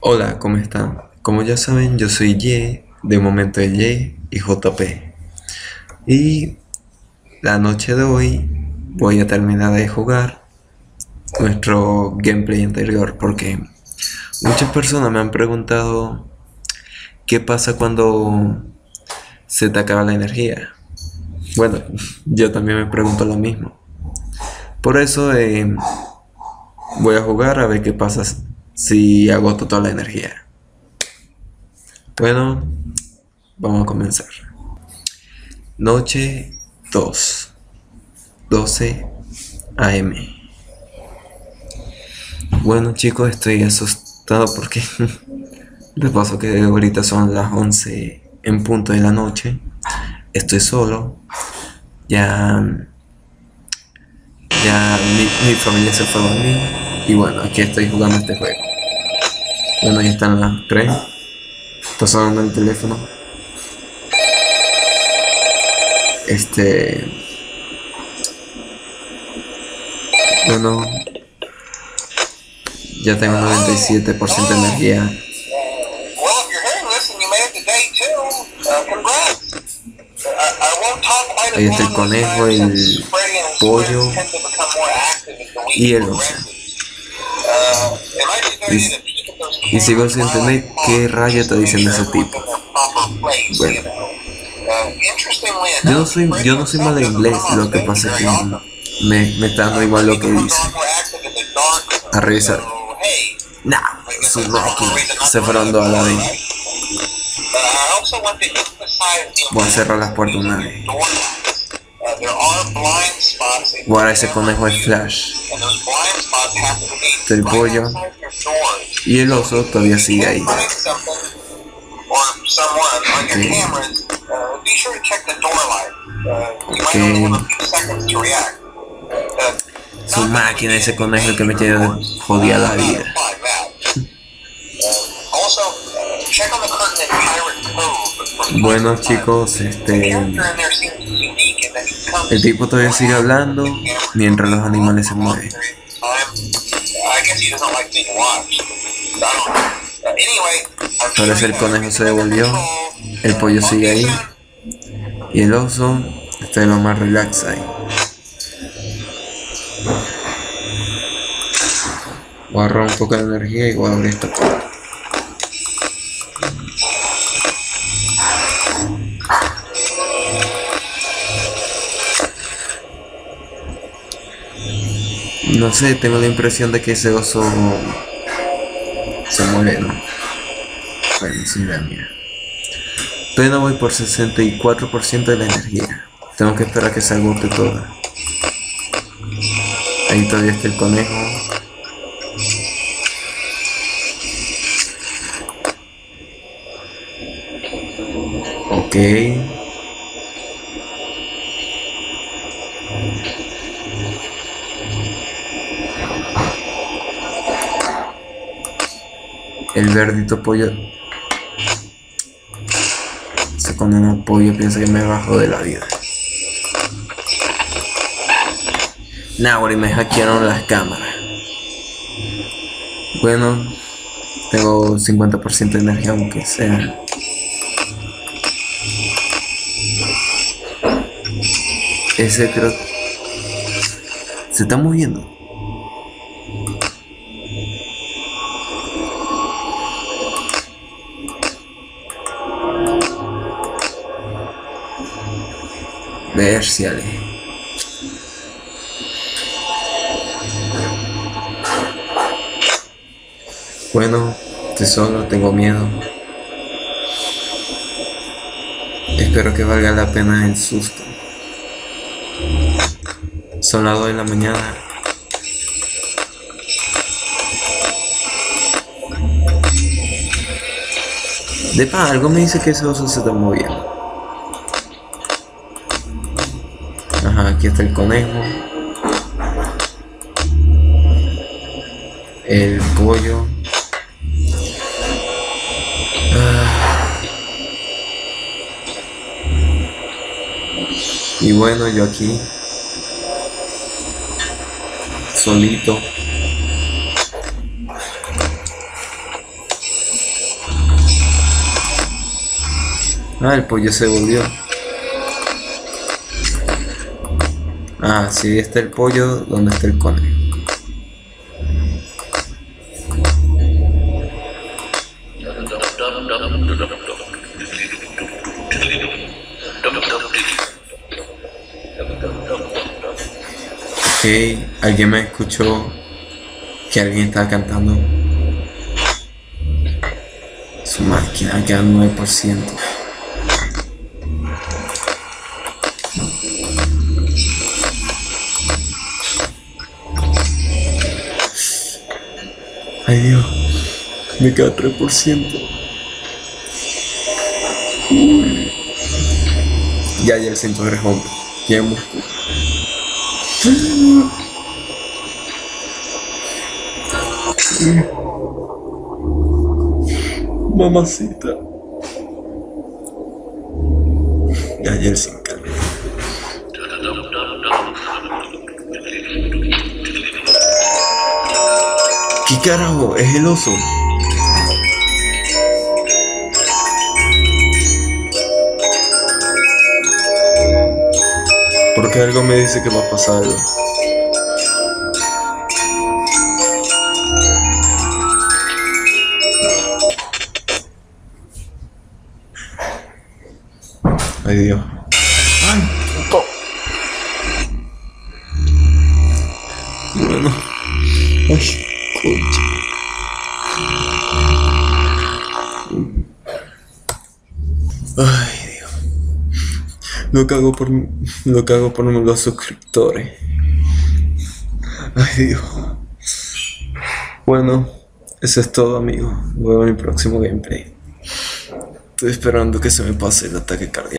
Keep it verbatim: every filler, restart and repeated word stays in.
Hola, ¿cómo están? Como ya saben, yo soy Ye, de Momento de Ye y J P. Y la noche de hoy voy a terminar de jugar nuestro gameplay anterior porque muchas personas me han preguntado qué pasa cuando se te acaba la energía. Bueno, yo también me pregunto lo mismo. Por eso eh, voy a jugar a ver qué pasa si agoto toda la energía. Bueno, vamos a comenzar. Noche dos, doce a m. Bueno chicos, estoy asustado porque de paso que ahorita son las once en punto de la noche. Estoy solo. Ya, ya mi, mi familia se fue a dormir. Y bueno, aquí estoy jugando este juego. Bueno, ahí están las tres. Está sonando el teléfono. Este... Bueno, ya tengo noventa y siete por ciento de energía. Ahí está el conejo, el pollo y el oso. Y, y sigo sin entender qué rayo está diciendo ese tipo. Bueno, yo no soy, yo no soy mal en inglés, lo que pasa es que me, me está dando igual lo que dice. A revisar. Nah, su máquina se fueron dos a la vez. Voy a cerrar las puertas una vez. Guarda, ese conejo es Flash. El pollo y el oso todavía sigue ahí. Okay. Okay. Su máquina, ese conejo el que me tiene jodida la vida. Bueno chicos, este el tipo todavía sigue hablando mientras los animales se mueven. Parece el conejo se devolvió, el pollo sigue ahí y el oso está de lo más relax ahí. Voy a ahorrar un poco de energía y voy a abrir esta puerta. No sé, tengo la impresión de que ese oso se muere, ¿no? Bueno, sin la mía. Todavía no voy por sesenta y cuatro por ciento de la energía. Tengo que esperar a que se agote toda. Ahí todavía está el conejo. Ok. El verdito pollo. Ese conejo pollo piensa que me bajó de la vida. Nah, ahora me hackearon las cámaras. Bueno, tengo cincuenta por ciento de energía, aunque sea. Ese creo se está moviendo. Ver si ale. Bueno, estoy solo, tengo miedo. Espero que valga la pena el susto. Son las dos de la mañana. De pa, algo me dice que ese oso se está moviendo. Ajá, aquí está el conejo. El pollo. Ah. Y bueno, yo aquí solito. Ah, el pollo se volvió. Ah, sí, está el pollo. ¿Dónde está el conejo? Ok, alguien me escuchó que alguien estaba cantando. Su máquina queda nueve por ciento. Ay Dios, me queda tres por ciento. Ya, ya el ciento tres hombres. Ya hemos. Mamacita. Ya, ya el sin calma. ¿Qué carajo? Es el oso. Porque algo me dice que va a pasar algo. Ay Dios. Ay, puto. Bueno. Ay, concha. Ay, Dios. Lo cago por lo cago por los suscriptores. Ay, Dios. Bueno, eso es todo, amigos. Nos vemos en el próximo gameplay. Estoy esperando que se me pase el ataque cardíaco.